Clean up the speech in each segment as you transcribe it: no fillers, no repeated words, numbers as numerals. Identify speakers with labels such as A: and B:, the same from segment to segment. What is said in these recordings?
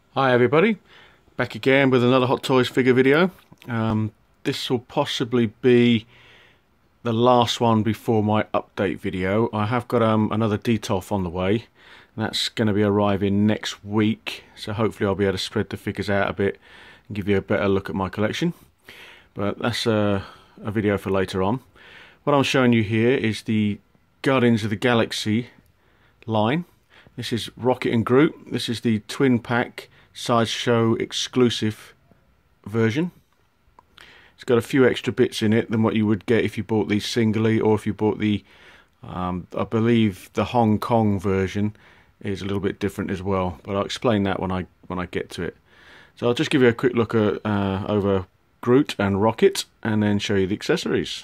A: Hi everybody, back again with another Hot Toys figure video. This will possibly be the last one before my update video. I have got another Detolf on the way, and that's going to be arriving next week, so hopefully I'll be able to spread the figures out a bit and give you a better look at my collection. But that's a video for later on. What I'm showing you here is the Guardians of the Galaxy line. This is Rocket and Groot. This is the twin pack Sideshow exclusive version. It's got a few extra bits in it than what you would get if you bought these singly, or if you bought the I believe the Hong Kong version is a little bit different as well, but I'll explain that when I get to it. So I'll just give you a quick look at over Groot and Rocket, and then show you the accessories.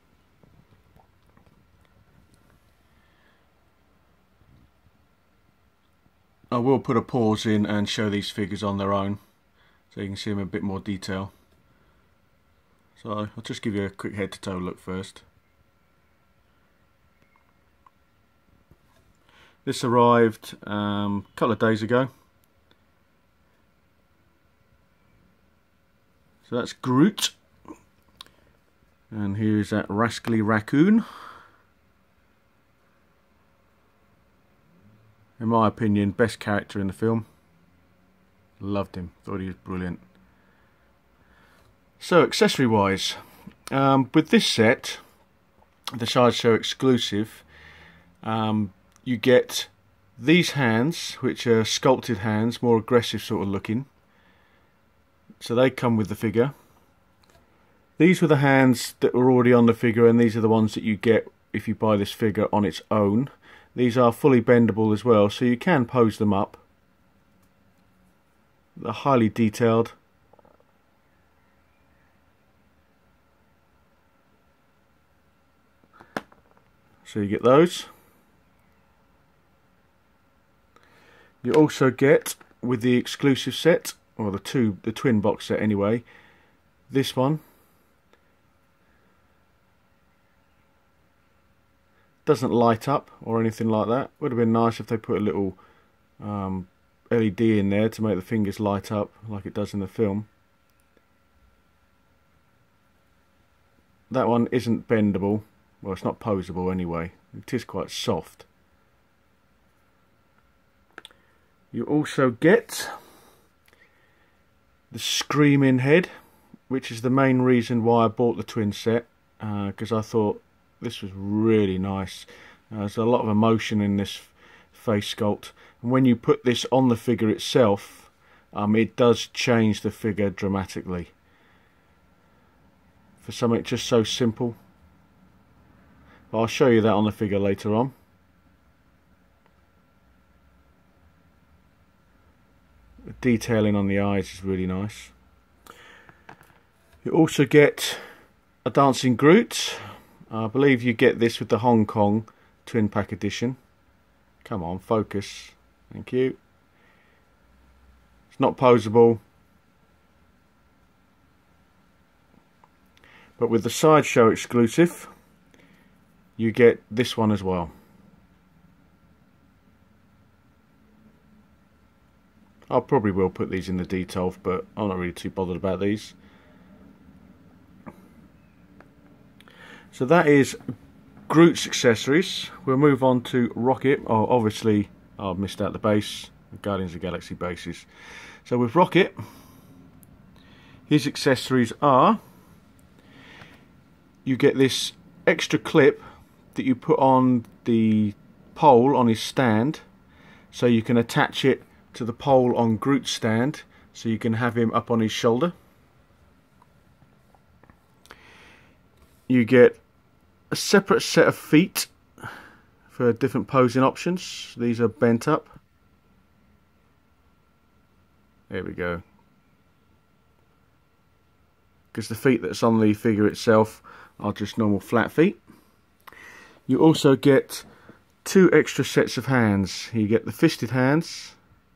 A: I will put a pause in and show these figures on their own, so you can see them in a bit more detail. So I'll just give you a quick head to toe look first. This arrived a couple of days ago. So that's Groot, and here's that rascally raccoon. In my opinion, best character in the film. Loved him, thought he was brilliant. So accessory wise, with this set, the Sideshow exclusive, you get these hands, which are sculpted hands, more aggressive sort of looking. So they come with the figure. These were the hands that were already on the figure, and these are the ones that you get if you buy this figure on its own. These are fully bendable as well, so you can pose them up. They're highly detailed. So you get those. You also get, with the exclusive set, or the twin box set anyway, this one. Doesn't light up or anything like that. Would have been nice if they put a little LED in there to make the fingers light up like it does in the film. That one isn't bendable. Well, it's not posable anyway. It is quite soft. You also get the Screaming head, which is the main reason why I bought the twin set, because I thought this was really nice. There's a lot of emotion in this face sculpt, and when you put this on the figure itself, it does change the figure dramatically. For something just so simple. But I'll show you that on the figure later on. The detailing on the eyes is really nice. You also get a Dancing Groot. I believe you get this with the Hong Kong twin pack edition. Come on, focus. Thank you. It's not posable, but with the Sideshow exclusive, you get this one as well. I probably will put these in the Detolf, but I'm not really too bothered about these. So that is Groot's accessories. We'll move on to Rocket. Oh, obviously I've missed out the base, the Guardians of the Galaxy bases. So with Rocket, his accessories are, you get this extra clip that you put on the pole on his stand, so you can attach it to the pole on Groot's stand, so you can have him up on his shoulder. You get a separate set of feet for different posing options. These are bent up. There we go. Because the feet that's on the figure itself are just normal flat feet. You also get two extra sets of hands. You get the fisted hands.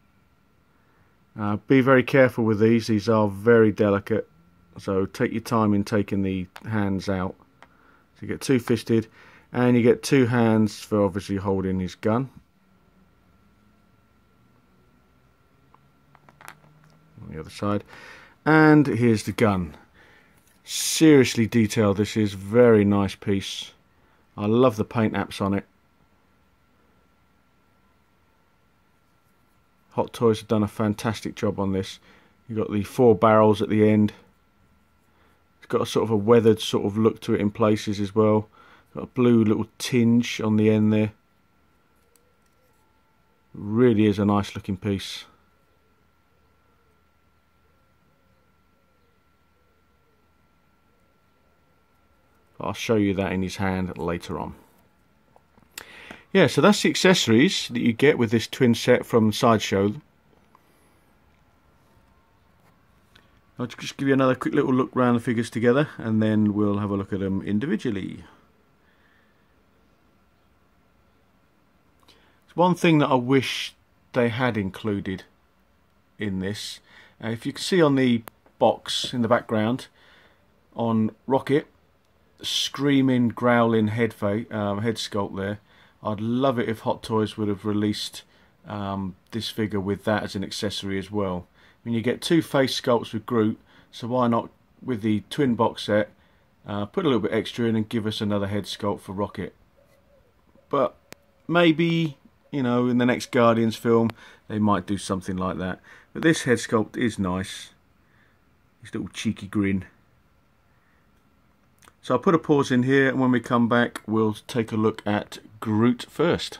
A: Be very careful with these. These are very delicate, so take your time in taking the hands out. So you get two fisted, and you get two hands for obviously holding his gun. the other side. And here's the gun. Seriously detailed this is, very nice piece. I love the paint apps on it. Hot Toys have done a fantastic job on this. You've got the 4 barrels at the end. It's got a sort of a weathered sort of look to it in places as well. Got a blue little tinge on the end there. Really is a nice looking piece. I'll show you that in his hand later on. Yeah, so that's the accessories that you get with this twin set from Sideshow. I'll just give you another quick little look around the figures together, and then we'll have a look at them individually. It's one thing that I wish they had included in this. If you can see on the box in the background, on Rocket, screaming, growling head sculpt there. I'd love it if Hot Toys would have released this figure with that as an accessory as well. I mean, you get 2 face sculpts with Groot, so why not with the twin box set put a little bit extra in and give us another head sculpt for Rocket. But maybe, you know, in the next Guardians film they might do something like that. But this head sculpt is nice. His little cheeky grin. So I'll put a pause in here, and when we come back we'll take a look at Groot first.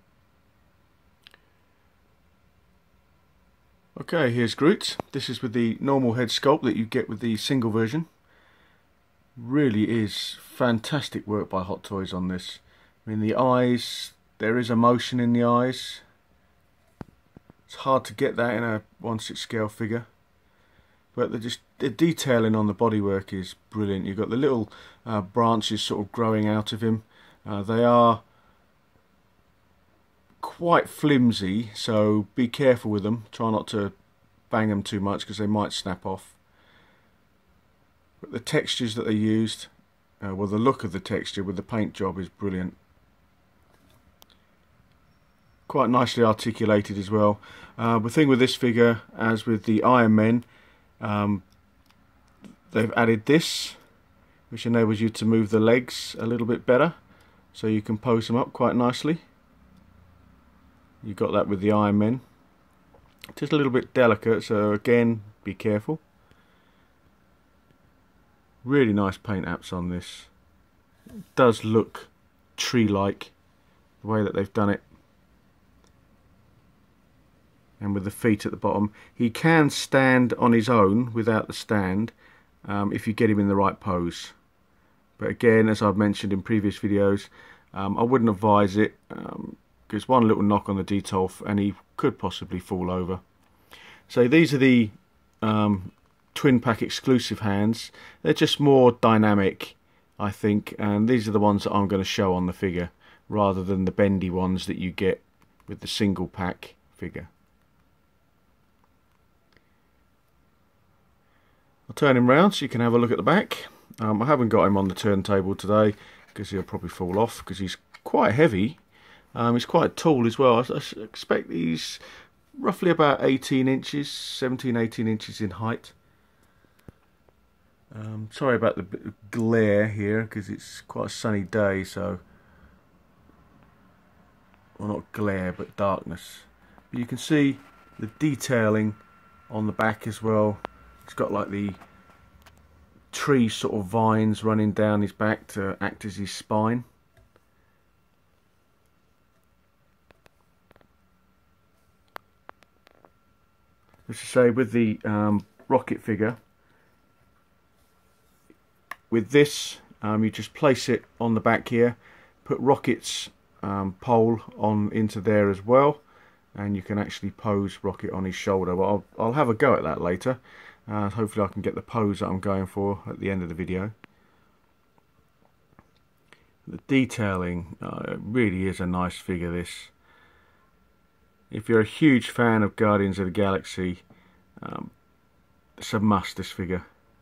A: Okay, here's Groot. This is with the normal head sculpt that you get with the single version. Really is fantastic work by Hot Toys on this. I mean, the eyes, there is emotion in the eyes. It's hard to get that in a 1/6 scale figure. But the detailing on the bodywork is brilliant. You've got the little branches sort of growing out of him. They are quite flimsy, so be careful with them. Try not to bang them too much because they might snap off. But the textures that they used, well, the look of the texture with the paint job is brilliant. Quite nicely articulated as well. The thing with this figure, as with the Iron Men, they've added this, which enables you to move the legs a little bit better, so you can pose them up quite nicely. You got that with the Iron Men. Just a little bit delicate, so again, be careful. Really nice paint apps on this. It does look tree-like, the way that they've done it. And with the feet at the bottom, he can stand on his own without the stand if you get him in the right pose. But again, as I've mentioned in previous videos, I wouldn't advise it because one little knock on the detail and he could possibly fall over. So these are the twin pack exclusive hands. They're just more dynamic, I think, and these are the ones that I'm going to show on the figure rather than the bendy ones that you get with the single pack figure. I'll turn him round so you can have a look at the back. I haven't got him on the turntable today because he'll probably fall off because he's quite heavy. He's quite tall as well. I expect he's roughly about 18 inches, 17-18 inches in height. Sorry about the glare here because it's quite a sunny day, so, well, not glare but darkness. But you can see the detailing on the back as well. It's got like the tree sort of vines running down his back to act as his spine. As I say, with the Rocket figure, with this you just place it on the back here, put Rocket's pole on into there as well, and you can actually pose Rocket on his shoulder. Well, I'll have a go at that later. Hopefully I can get the pose that I'm going for at the end of the video. The detailing really is a nice figure, this. If you're a huge fan of Guardians of the Galaxy, it's a must, this figure.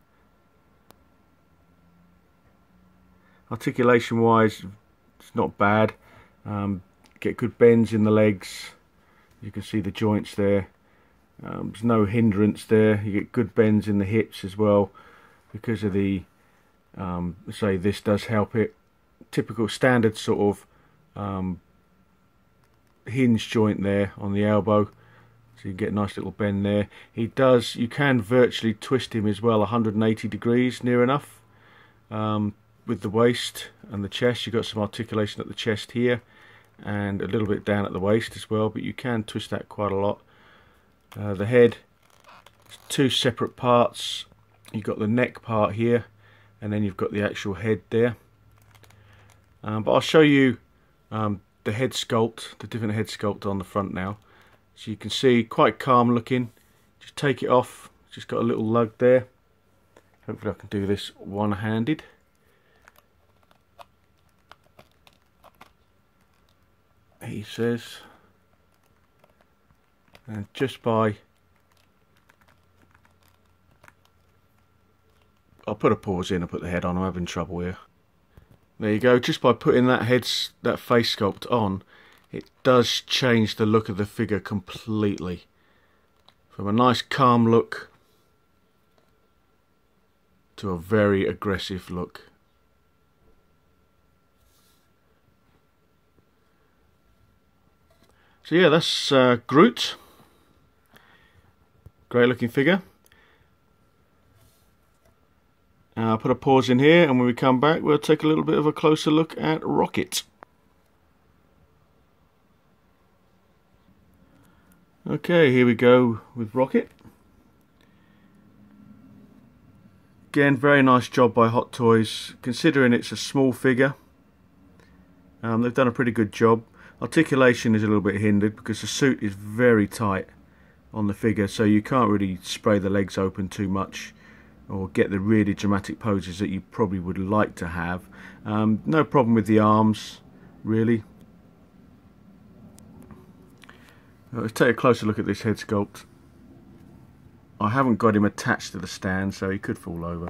A: Articulation wise, it's not bad. Get good bends in the legs. You can see the joints there. There's no hindrance there. You get good bends in the hips as well because of the say this does help it. Typical standard sort of hinge joint there on the elbow, so you get a nice little bend there. You can virtually twist him as well 180 degrees near enough with the waist and the chest. You've got some articulation at the chest here and a little bit down at the waist as well, but you can twist that quite a lot. The head, two separate parts. You've got the neck part here and then you've got the actual head there. But I'll show you the head sculpt, the different head sculpt on the front now. So you can see, quite calm looking. Just take it off, just got a little lug there. Hopefully I can do this one-handed. He says, and just by, I'll put a pause in and put the head on. I'm having trouble here. There you go. Just by putting that face sculpt on, it does change the look of the figure completely. From a nice calm look to a very aggressive look. So yeah, that's Groot. Great looking figure. I'll put a pause in here, and when we come back we'll take a little bit of a closer look at Rocket. Okay, here we go with Rocket. Again, very nice job by Hot Toys, considering it's a small figure. They've done a pretty good job. Articulation is a little bit hindered because the suit is very tight on the figure, so you can't really spray the legs open too much or get the really dramatic poses that you probably would like to have. No problem with the arms, really. Let's take a closer look at this head sculpt. I haven't got him attached to the stand, so he could fall over.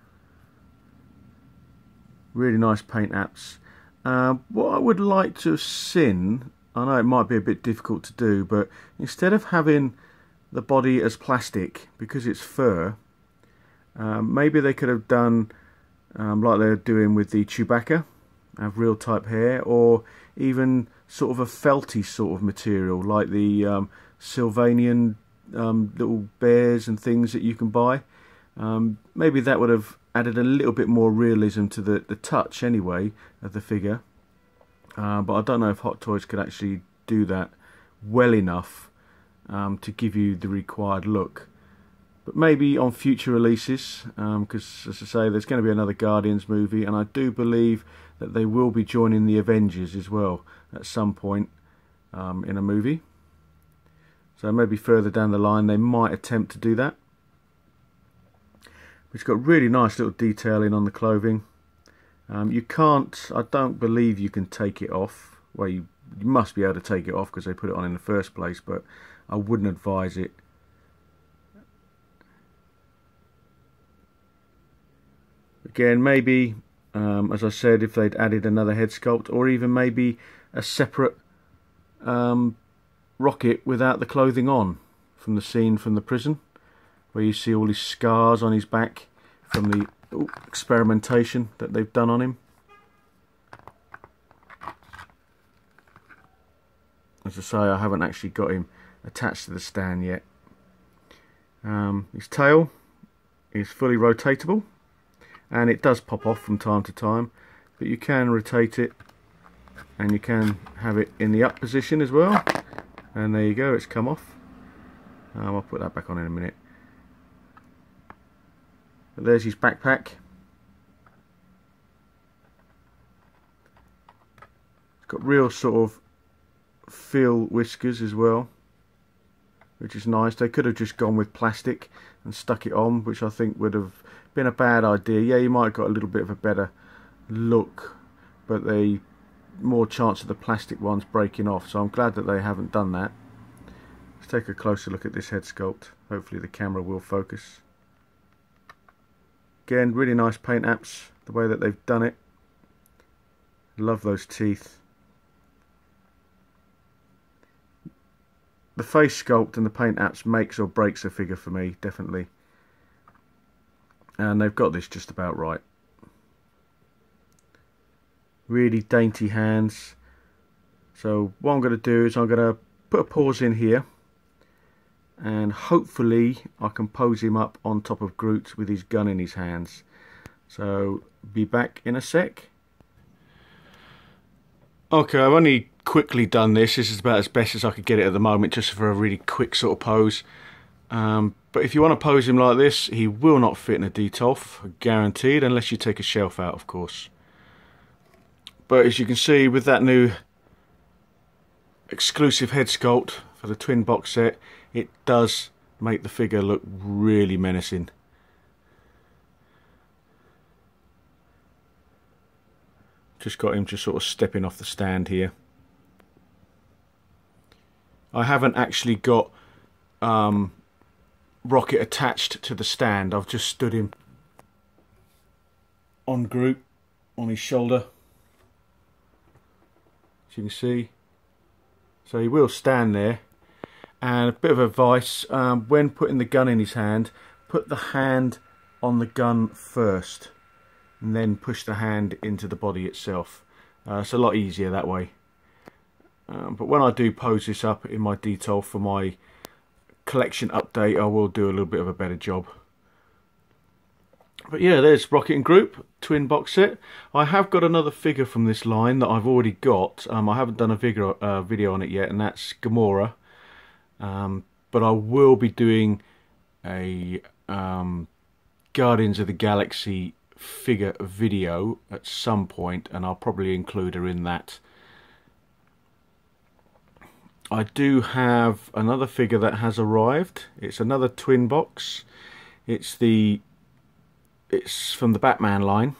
A: Really nice paint apps. What I would like to have seen, I know it might be a bit difficult to do, but instead of having the body as plastic, because it's fur, maybe they could have done like they're doing with the Chewbacca, have real type hair, or even sort of a felty sort of material like the Sylvanian little bears and things that you can buy. Maybe that would have added a little bit more realism to the touch anyway of the figure, but I don't know if Hot Toys could actually do that well enough to give you the required look. But maybe on future releases, because as I say, there's going to be another Guardians movie, and I do believe that they will be joining the Avengers as well at some point in a movie. So maybe further down the line they might attempt to do that. It's got really nice little detailing on the clothing. You can't, I don't believe you can take it off. Well, you must be able to take it off because they put it on in the first place, but I wouldn't advise it. Again, maybe, as I said, if they'd added another head sculpt, or even maybe a separate Rocket without the clothing on, from the scene from the prison, where you see all his scars on his back from the experimentation that they've done on him. As I say, I haven't actually got him attached to the stand yet. His tail is fully rotatable, and it does pop off from time to time, but you can rotate it, and you can have it in the up position as well, and there you go, it's come off. I'll put that back on in a minute. But there's his backpack. It's got real sort of feel whiskers as well, which is nice. They could have just gone with plastic and stuck it on, which I think would have been a bad idea. Yeah, you might have got a little bit of a better look, but the more chance of the plastic ones breaking off, so I'm glad that they haven't done that. Let's take a closer look at this head sculpt. Hopefully the camera will focus. Again, really nice paint apps, the way that they've done it. Love those teeth. the face sculpt and the paint apps makes or breaks a figure for me, definitely. And they've got this just about right. Really dainty hands. So what I'm going to do is I'm going to put a pause in here, and hopefully I can pose him up on top of Groot with his gun in his hands. So be back in a sec. Okay, I've only quickly done this. This is about as best as I could get it at the moment, just for a really quick sort of pose. But if you want to pose him like this, he will not fit in a Detolf, guaranteed, unless you take a shelf out, of course. But as you can see, with that new exclusive head sculpt for the twin box set, it does make the figure look really menacing. Just got him just sort of stepping off the stand here. I haven't actually got Rocket attached to the stand. I've just stood him on Groot, on his shoulder, as you can see. So he will stand there. And a bit of advice, when putting the gun in his hand, put the hand on the gun first, and then push the hand into the body itself. It's a lot easier that way. But when I do pose this up in my Detolf for my collection update, I will do a little bit of a better job. But yeah, there's Rocket and Groot twin box set. I have got another figure from this line that I've already got. I haven't done a video on it yet, and that's Gamora. But I will be doing a Guardians of the Galaxy figure video at some point, and I'll probably include her in that. I do have another figure that has arrived. It's another twin box. It's from the Batman line.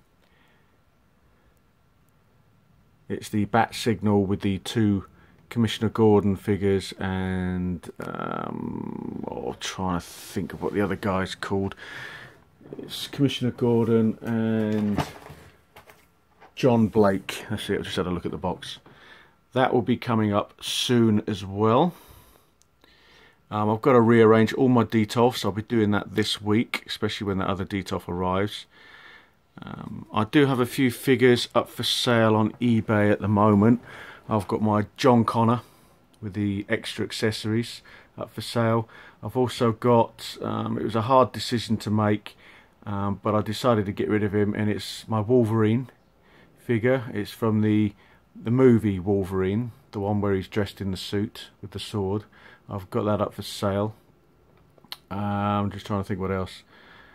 A: It's the Bat Signal with the two Commissioner Gordon figures, and I'm trying to think of what the other guy's called. It's Commissioner Gordon and John Blake. That's it. I just had a look at the box. That will be coming up soon as well. I've got to rearrange all my Detolfs. I'll be doing that this week, especially when the other Detolf arrives. I do have a few figures up for sale on eBay at the moment. I've got my John Connor with the extra accessories up for sale. I've also got, it was a hard decision to make, but I decided to get rid of him, and it's my Wolverine figure. It's from the movie Wolverine, the one where he's dressed in the suit with the sword. I've got that up for sale. I'm just trying to think what else.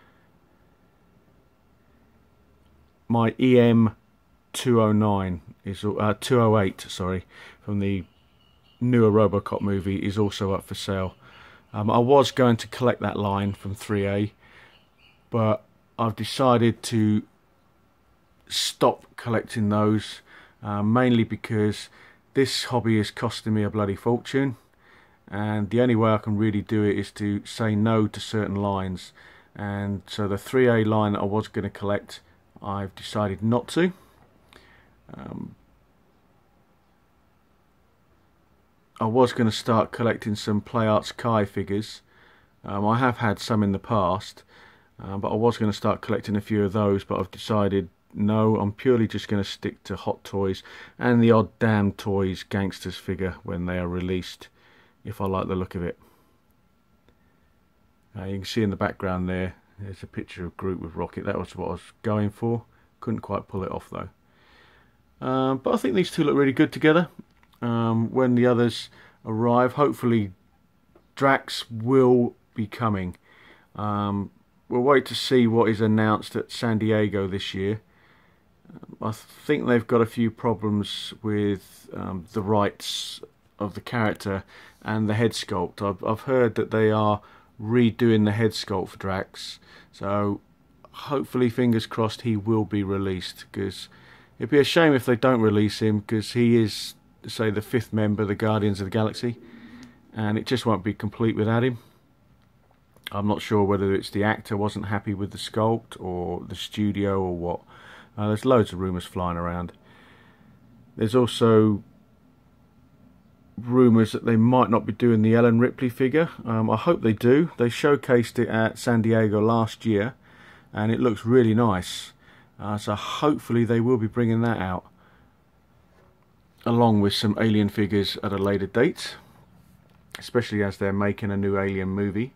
A: My EM 209 is 208, sorry, from the newer RoboCop movie is also up for sale. I was going to collect that line from 3A, but I've decided to stop collecting those, mainly because this hobby is costing me a bloody fortune, and the only way I can really do it is to say no to certain lines. And so the 3A line that I was going to collect, I've decided not to. I was going to start collecting some Play Arts Kai figures. I have had some in the past, but I was going to start collecting a few of those, but I've decided no, I'm purely just going to stick to Hot Toys and the odd Damn Toys Gangsters figure when they are released, if I like the look of it. You can see in the background there's a picture of Groot with Rocket. That was what I was going for. Couldn't quite pull it off though. But I think these two look really good together. When the others arrive, hopefully Drax will be coming. We'll wait to see what is announced at San Diego this year. I think they've got a few problems with the rights of the character and the head sculpt. I've heard that they are redoing the head sculpt for Drax, so hopefully, fingers crossed, he will be released, because it'd be a shame if they don't release him, because he is, say, the 5th member of the Guardians of the Galaxy, and it just won't be complete without him. I'm not sure whether it's the actor wasn't happy with the sculpt, or the studio, or what. There's loads of rumours flying around. There's also rumours that they might not be doing the Ellen Ripley figure. I hope they do. They showcased it at San Diego last year and it looks really nice. So hopefully they will be bringing that out, along with some Alien figures at a later date, especially as they're making a new Alien movie.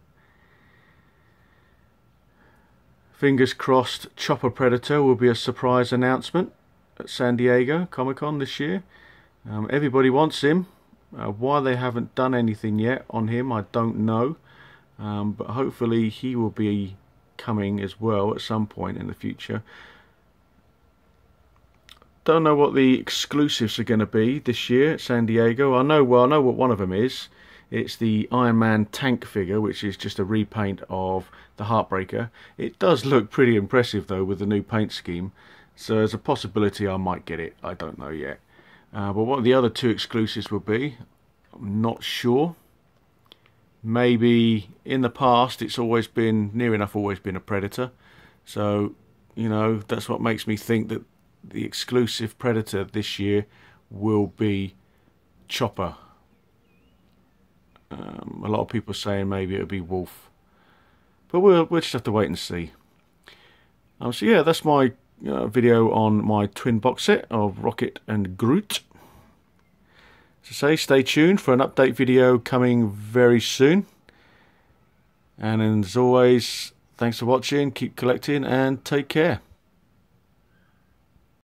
A: Fingers crossed Chopper Predator will be a surprise announcement at San Diego Comic-Con this year. Everybody wants him. Why they haven't done anything yet on him, I don't know. But hopefully he will be coming as well at some point in the future. Don't know what the exclusives are going to be this year at San Diego. I know what one of them is. It's the Iron Man tank figure, which is just a repaint of the Heartbreaker. It does look pretty impressive though with the new paint scheme, so there's a possibility I might get it. I don't know yet. But what the other two exclusives will be, I'm not sure. Maybe in the past it's always been, near enough always been a Predator. So, you know, that's what makes me think that the exclusive Predator this year will be Chopper. A lot of people saying maybe it'll be Wolf, but we'll just have to wait and see. So yeah, that's my video on my twin box set of Rocket and Groot. So say, stay tuned for an update video coming very soon. And as always, thanks for watching, keep collecting, and take care.